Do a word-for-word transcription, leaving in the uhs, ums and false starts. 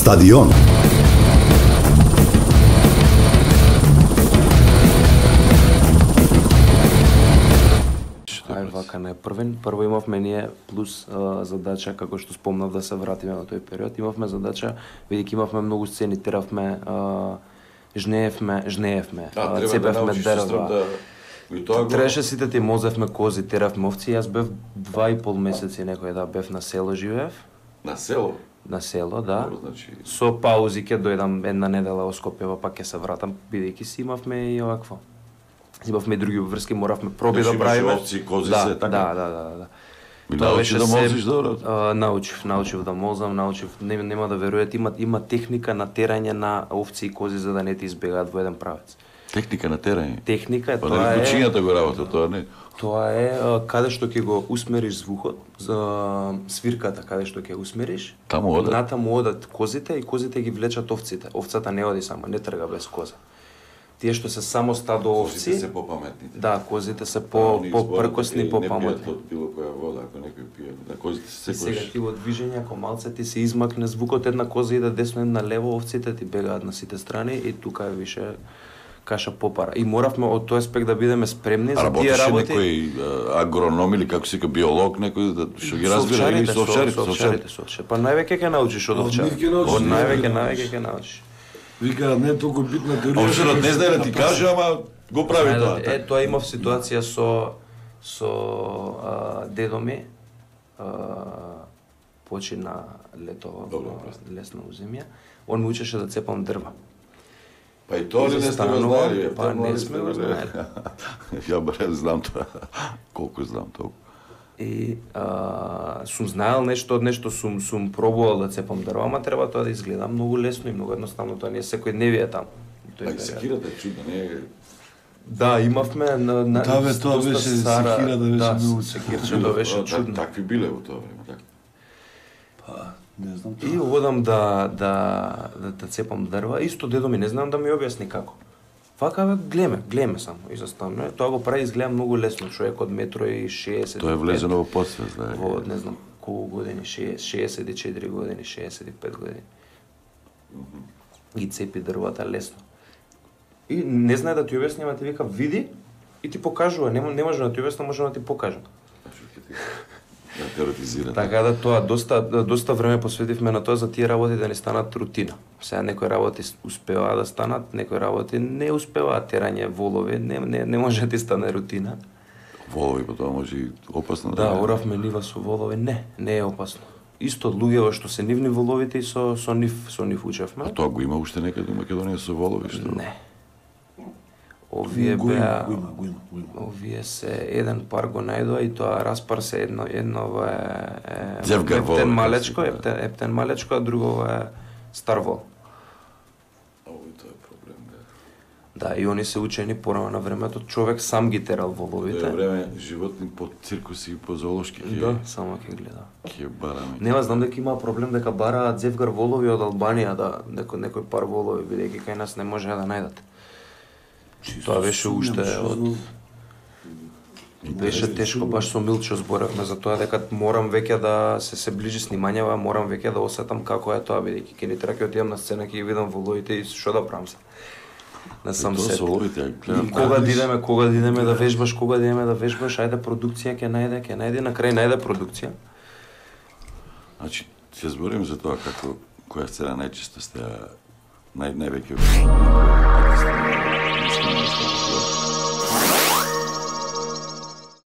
Стадион. Ај вака не првен. Прво имавме ние плюс а, задача, како што спомнав да се вратиме на тој период. Имавме задача, бидејќи имавме многу сцени, теравме, а, жнеевме, жнеевме, Да, а, цепевме дрва. Да... И тоа го... Требаше сите ти мозевме кози, теравме овци. Јас бев два и пол месеци некој да бев на село живеев. На село? На село, да. Добро, значи... Со паузи ќе дојдам една недела во Скопје, па ќе се вратам, бидејќи си имавме и овакво. Имавме и други обврски, моравме проби да правиме. Овци, кози да, се, така? Да, да, да, да. И научи да мозиш добро? А, научив, научив да мозам, научив, нема, нема да веруете, има има техника на терање на овци и кози за да не ти избегаат во еден правец. Техника на терање? Техника, па, тоа е... Кучињата го работа, тоа не... Тоа е а, каде што ќе го усмериш звукот, за свирката каде што ќе усмериш. Таму одат? Натаму одат козите и козите ги влечат овците. Овцата не оди сама, не трга без коза. Тие што се само стадо овци... Козите се попаметни. Да, козите се по попркосни, попаметни. Не пијат од било која вода, ако некој пие. Да, козите се секогаш... Сега ти во движење, ако малце ти се измакне звукот, една коза иде десно, една лево, овците ти бегаат на сите страни и тука е више каша попара. И моравме од тој аспект да бидеме спремни за тие работи. Работеше некој агроном или како се ка биолог, некој да што ги разбира или со овчарите, со овчарите, со овчарите. Па највеќе ќе научиш од овчарите. Од највеќе, највеќе ќе научиш. Вика, не е толку битна теорија. Овчарот не знае да ти каже, ама го прави тоа. Е, тоа имав ситуација со со а, дедо ми. А, почина лето во лесна земја. Он ме учеше да цепам дрва. Па и тоа ли не сте го знаели? Па не сме го знаели. Ја барем знам тоа. Колку знам толку. И а, сум знаел нешто од нешто, сум сум пробувал да цепам дрва, ама треба тоа да изгледа многу лесно и многу едноставно, тоа не е секојдневие таму. Па и секирата е чудна, не е... Да, имавме на на Да, бе, тоа беше секира, да беше многу секирче, тоа беше чудно. Такви биле во тоа време, така. Па, не знам. И одам да да да, да цепам дрва, исто дедо ми не знам да ми објасни како. Вака бе, глеме, глеме само и застанува. Тоа го прави изгледа многу лесно, човек од метро и шеесет. Тоа е влезено во подсвест, да. Во не знам колку години, шеесет и четири години, шеесет и пет години. Ги цепи дрвата лесно. И не знае да ти објасни, ама ти вика види и ти покажува, не, не може да ти објасни, може да ти покажа. Да теоретизира. Така да тоа доста доста време посветивме на тоа за тие работи да не станат рутина. Сега некои работи успеваат да станат, некои работи не успеваат, терање волови, не не не може да ти стане рутина. Волови, па тоа може и опасно да. Да, оравме нива со волови, не, не е опасно. Исто луѓето што се нивни воловите и со со нив со нив учевме. А тоа го има уште некаде во Македонија со волови што? Не. Овие беа, овие се еден пар го најдоа и тоа распар се едно едно е ептен малечко, ептен, ептен малечко, а друго е стар вол. Ово тоа е проблем, да. Да, и они се учени порано на времето, човек сам ги терал воловите. Тоа е време животни по циркуси и по зоолошки ќе. Да, само ќе гледа. Ќе бараме. Нема, знам дека има проблем дека бараат зевгар волови од Албанија, да некој некој пар волови, бидејќи кај нас не може да најдат. Тоа беше уште од... Беше тешко, баш со Милчо зборевме за тоа дека морам веќе да се се ближи снимањава, морам веќе да осетам како е тоа, бидејќи ќе ни треба ќе отидам на сцена, ќе ги видам воловите и што да правам се. На сам сет. И кога да идеме, кога да идеме да вежбаш, кога да идеме да вежбаш, ајде продукција ќе најде, ќе најде, на крај најде продукција. Значи, ќе збориме за тоа како која сцена најчесто сте нај највеќе